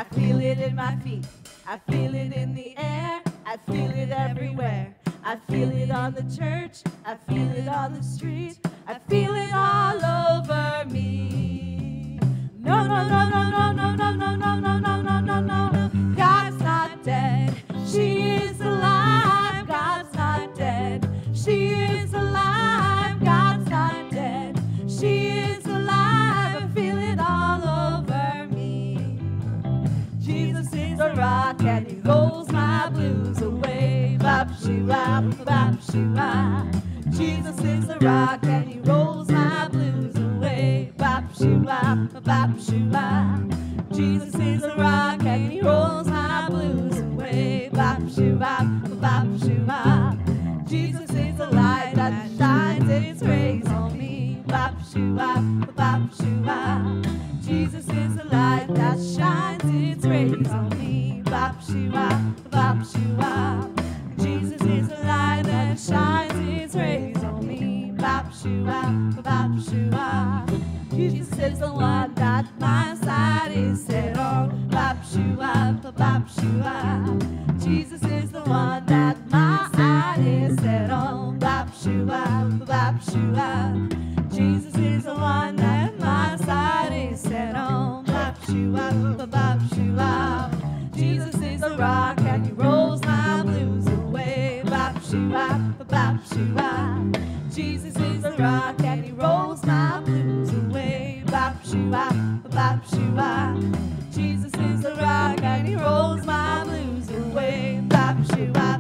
feel it in my feet. I feel it in the air. I feel it everywhere. I feel it on the church. I feel it on the street. I feel it all over me. No, no, no, no, no, no, no, no, no, no, no, no, no, no. God's not dead. She is alive. God's not dead. She is alive. God's not dead. She is alive. I feel it all over me. Jesus is a rock and he rolls my blues away. Bop shoo-wah, bop shoo-wah. Jesus is a rock and he rolls my blues away. Bop shoo-wah, bop shoo-wah. Jesus is a rock and he rolls my blues away. Bop shoo-wah, bop shoo-wah. Jesus is the light that shines its rays on me. Bop shoo-wah, bop shoo-wah. Jesus is the light that shines its rays on me. Bop shoo-wah, bop shoo-wah. Jesus is the light that shines its rays on me. Bop shoo-wah, bop shoo-wah. Jesus is the one that my side is set on. Bop shoo-wah, bop shoo-wah. Jesus is the one that my side is set on. Bop shoo-wah, bop shoo-wah. Jesus is the one that my side is set on. Bop shoo-wah, bop shoo-wah. Jesus is a rock and he rolls my blues away. Bop shoo-wah, bop shoo-wah. Jesus is a rock and he rolls my blues away. Bop shoo-wah, bop shoo-wah. Jesus is a rock and he rolls my blues away. Bop shoo-wah,